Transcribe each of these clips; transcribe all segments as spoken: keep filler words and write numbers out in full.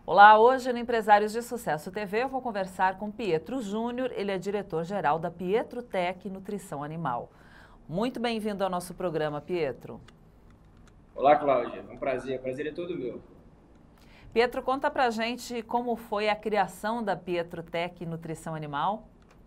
Olá, hoje no Empresários de Sucesso T V eu vou conversar com Pietro Júnior, ele é diretor-geral da Pietrotec Nutrição Animal. Muito bem-vindo ao nosso programa, Pietro. Olá, Cláudia. É um prazer. O prazer é todo meu. Pietro, conta pra gente como foi a criação da Pietrotec Nutrição Animal.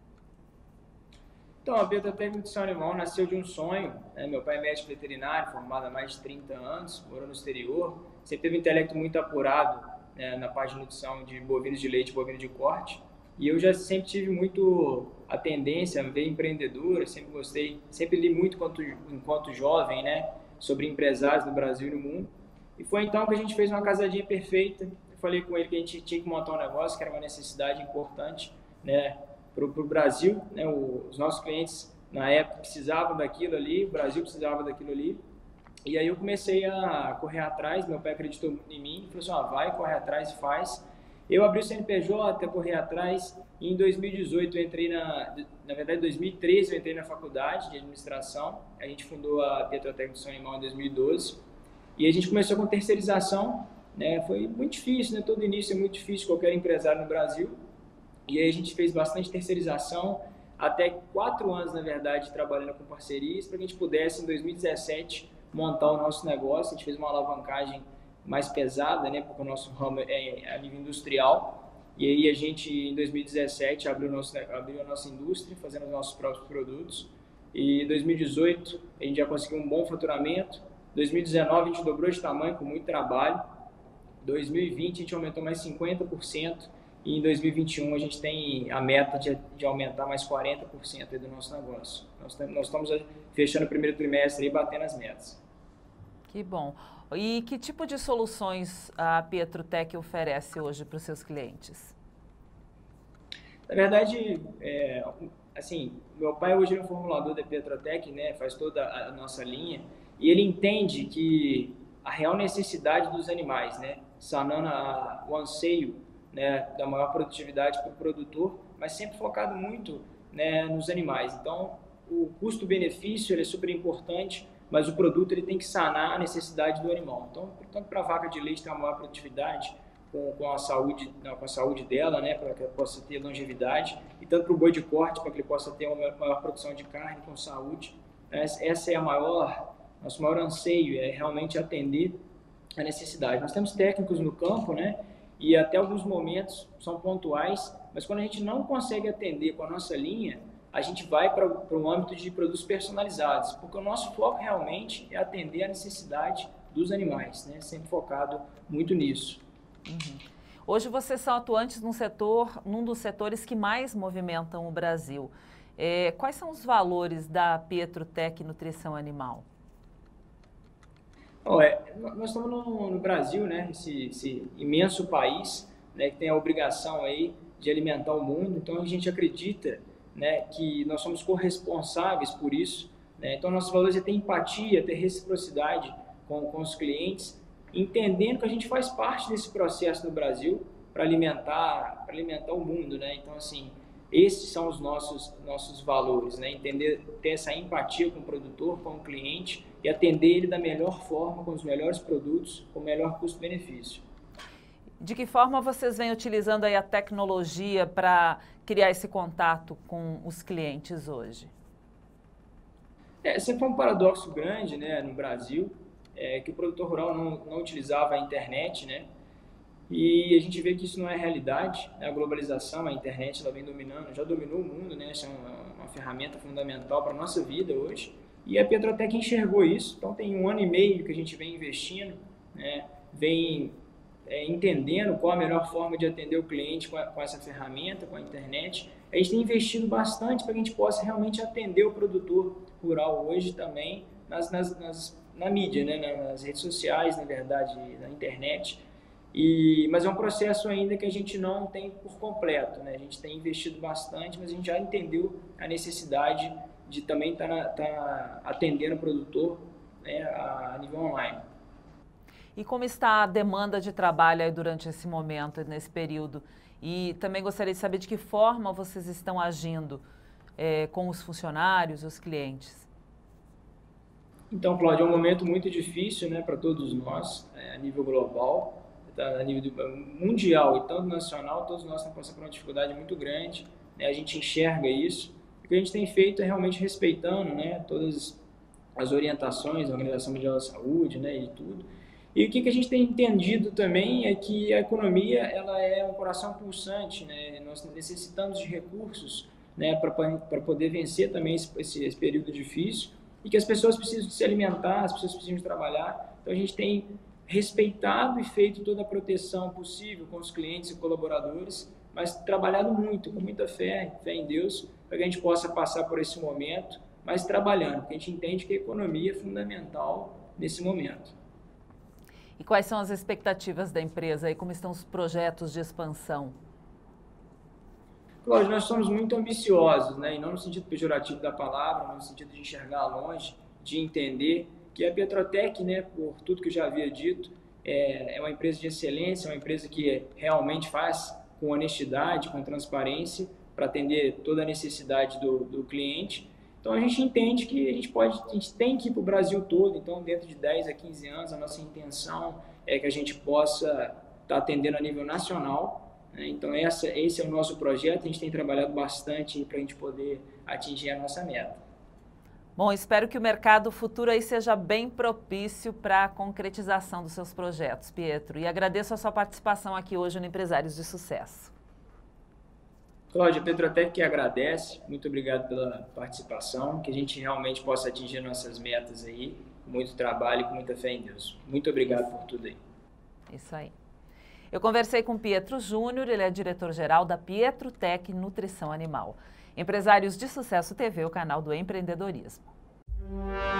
Então, a Pietrotec Nutrição Animal nasceu de um sonho. Né? Meu pai é médico veterinário, formado há mais de trinta anos, morou no exterior. Sempre teve um intelecto muito apurado, né, na parte de nutrição de bovinos de leite e bovinos de corte. E eu já sempre tive muito a tendência a ver empreendedores, sempre gostei, sempre li muito enquanto, enquanto jovem, né, sobre empresários no Brasil e no mundo. E foi então que a gente fez uma casadinha perfeita. Eu falei com ele que a gente tinha que montar um negócio, que era uma necessidade importante, né, para o Brasil. Né, os nossos clientes, na época, precisavam daquilo ali, o Brasil precisava daquilo ali. E aí eu comecei a correr atrás, meu pai acreditou em mim, falou assim, ah, vai, corre atrás e faz. Eu abri o C N P J, corri atrás, e em dois mil e dezoito eu entrei na, na verdade em dois mil e treze eu entrei na faculdade de administração, a gente fundou a Pietrotec Nutrição Animal em dois mil e doze, e a gente começou com terceirização, né, foi muito difícil, né, todo início é muito difícil, qualquer empresário no Brasil, e aí a gente fez bastante terceirização, até quatro anos, na verdade, trabalhando com parcerias, para que a gente pudesse, em dois mil e dezessete, montar o nosso negócio. A gente fez uma alavancagem mais pesada, né, porque o nosso ramo é a nível industrial, e aí a gente, em dois mil e dezessete, abriu, nosso, abriu a nossa indústria, fazendo os nossos próprios produtos, e em dois mil e dezoito a gente já conseguiu um bom faturamento, dois mil e dezenove a gente dobrou de tamanho com muito trabalho, dois mil e vinte a gente aumentou mais cinquenta por cento, e em dois mil e vinte e um a gente tem a meta de, de aumentar mais quarenta por cento do nosso negócio. Nós, nós estamos fechando o primeiro trimestre e batendo as metas. Que bom. E que tipo de soluções a Pietrotec oferece hoje para os seus clientes? Na verdade, é, assim, meu pai hoje é um formulador da Pietrotec, né, faz toda a nossa linha, e ele entende que a real necessidade dos animais, né, sanando a, o anseio, né, da maior produtividade para o produtor, mas sempre focado muito, né, nos animais. Então, o custo-benefício é super importante, mas o produto ele tem que sanar a necessidade do animal. Então, tanto para a vaca de leite ter uma maior produtividade, com, com, a saúde, não, com a saúde dela, né, para que ela possa ter longevidade, e tanto para o boi de corte, para que ele possa ter uma maior, maior produção de carne com saúde. Essa é a maior, nosso maior anseio, é realmente atender a necessidade. Nós temos técnicos no campo, né, e até alguns momentos são pontuais, mas quando a gente não consegue atender com a nossa linha, a gente vai para o âmbito de produtos personalizados, porque o nosso foco realmente é atender a necessidade dos animais, né? Sempre focado muito nisso. Uhum. Hoje vocês são atuantes num setor, num dos setores que mais movimentam o Brasil. É, quais são os valores da Pietrotec Nutrição Animal? Oh, é, nós estamos no, no Brasil, né? Esse, esse imenso país, né? Que tem a obrigação aí de alimentar o mundo. Então a gente acredita, né, que nós somos corresponsáveis por isso, né? Então nossos valores é ter empatia, ter reciprocidade com, com os clientes, entendendo que a gente faz parte desse processo no Brasil para alimentar, para alimentar o mundo, né? Então assim, esses são os nossos nossos valores, né? Entender, ter essa empatia com o produtor, com o cliente e atender ele da melhor forma, com os melhores produtos, com o melhor custo-benefício. De que forma vocês vêm utilizando aí a tecnologia para criar esse contato com os clientes hoje? É, sempre foi um paradoxo grande, né, no Brasil, é, que o produtor rural não, não utilizava a internet, né, e a gente vê que isso não é realidade, né, a globalização, a internet, ela vem dominando, já dominou o mundo, né, essa é uma, uma ferramenta fundamental para a nossa vida hoje, e a Pietrotec enxergou isso, então tem um ano e meio que a gente vem investindo, né, vem É, entendendo qual a melhor forma de atender o cliente com, a, com essa ferramenta, com a internet. A gente tem investido bastante para que a gente possa realmente atender o produtor rural hoje também nas, nas, nas, na mídia, né? Nas redes sociais, na verdade, na internet. E, mas é um processo ainda que a gente não tem por completo, né? A gente tem investido bastante, mas a gente já entendeu a necessidade de também estar tá tá atendendo o produtor, né, a nível online. E como está a demanda de trabalho aí durante esse momento, nesse período? E também gostaria de saber de que forma vocês estão agindo é, com os funcionários, os clientes. Então, Cláudio, é um momento muito difícil, né, para todos nós, é, a nível global. tá a nível mundial e tanto nacional, todos nós estamos passando por uma dificuldade muito grande, né? A gente enxerga isso. O que a gente tem feito é realmente respeitando, né, todas as orientações da Organização Mundial da Saúde, né, e tudo. E o que, que a gente tem entendido também é que a economia ela é um coração pulsante, né? Nós necessitamos de recursos, né, para poder vencer também esse, esse, esse período difícil, e que as pessoas precisam se alimentar, as pessoas precisam de trabalhar. Então a gente tem respeitado e feito toda a proteção possível com os clientes e colaboradores, mas trabalhado muito, com muita fé, fé em Deus, para que a gente possa passar por esse momento, mas trabalhando, porque a gente entende que a economia é fundamental nesse momento. E quais são as expectativas da empresa e como estão os projetos de expansão? Cláudio, nós somos muito ambiciosos, né? E não no sentido pejorativo da palavra, mas no sentido de enxergar longe, de entender que a Petrotec, né, por tudo que eu já havia dito, é uma empresa de excelência, uma empresa que realmente faz com honestidade, com transparência, para atender toda a necessidade do, do cliente. Então a gente entende que a gente pode, a gente tem que ir para o Brasil todo. Então dentro de dez a quinze anos a nossa intenção é que a gente possa estar atendendo a nível nacional. Então essa, esse é o nosso projeto, a gente tem trabalhado bastante para a gente poder atingir a nossa meta. Bom, espero que o mercado futuro aí seja bem propício para a concretização dos seus projetos, Pietro. E agradeço a sua participação aqui hoje no Empresários de Sucesso. Cláudia, a Petrotec que agradece, muito obrigado pela participação, que a gente realmente possa atingir nossas metas aí, com muito trabalho e com muita fé em Deus. Muito obrigado por tudo aí. Isso aí. Eu conversei com Pietro Júnior, ele é diretor-geral da Pietrotec Nutrição Animal. Empresários de Sucesso T V, o canal do empreendedorismo.